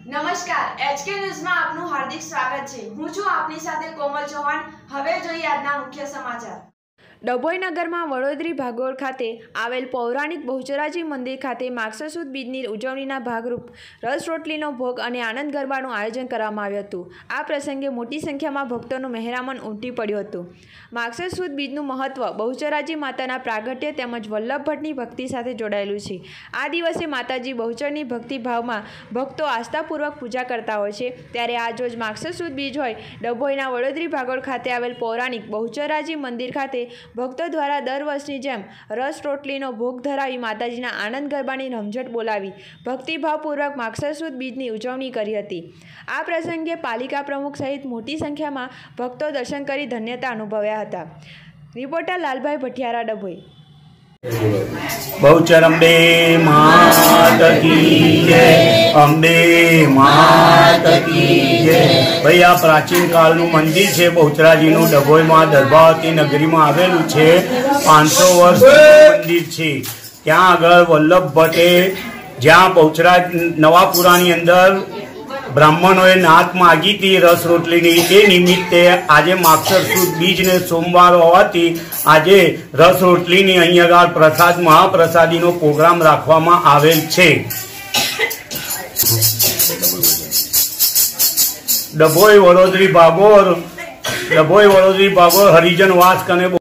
નમસ્કાર એચકે ન્યૂઝમાં આપનું હાર્દિક સ્વાગત છે। હું છું આપની સાથે કોમલ ચૌહાણ। હવે જોઈએ આજના મુખ્ય સમાચાર। ડભોઈ નગરમાં વડોદરી ભાગોળ ખાતે આવેલ પૌરાણિક બહુચરાજી મંદિર ખાતે માગસર સુદ બીજની ઉજવણીના ભાગરૂપ રસ રોટલીનો ભોગ અને આનંદ ગરબાનું આયોજન કરવામાં આવ્યું હતું। આ પ્રસંગે મોટી સંખ્યામાં ભક્તોનું મહેરામણ ઉમટી પડ્યું હતું। માગસર સુદ બીજનું મહત્વ બહુચરાજી માતાના પ્રાગટ્ય તેમજ વલ્લભ ભટ્ટની ભક્તિ સાથે જોડાયેલું છે। આ દિવસે માતાજી બહુચરની ભક્તિભાવમાં ભક્તો આસ્થાપૂર્વક પૂજા કરતા હોય છે। ત્યારે આજરોજ માગસર સુદ બીજ હોય ડભોઈના વડોદરી ભાગોળ ખાતે આવેલ પૌરાણિક બહુચરાજી મંદિર ખાતે ભક્તો દ્વારા દર વર્ષની જેમ રસ રોટલીનો ભોગ ધરાવી માતાજીના આનંદ ગરબાની રમઝટ બોલાવી ભક્તિભાવપૂર્વક માગસર સુદ બીજની ઉજવણી કરી હતી। આ પ્રસંગે પાલિકા પ્રમુખ સહિત મોટી સંખ્યામાં ભક્તો દર્શન કરી ધન્યતા અનુભવ્યા હતા। રિપોર્ટર લાલભાઈ ભટિયારા, ડભોઈ। बहुचर अम्बे मात की जय, अम्बे मात की जय। भाई आ प्राचीन काल नु मंदिर है बहुचराजी नु डभोई में दरबावती नगरी में आवेलू है। 500 वर्ष मंदिर है। त्या आगळ वल्लभ भट्टे ज्यां बहुचराज नवापुरानी अंदर ब्राह्मणों नाथ मागी थी रस रोटली ए निमित्ते आज मागसर सुद बीज ने सोमवार होवाथी आज रस रोटली अहींया प्रसाद महाप्रसादी नो प्रोग्राम राखवामां आवेल छे। डभोई वडोदरी भागोळ हरिजन वास कने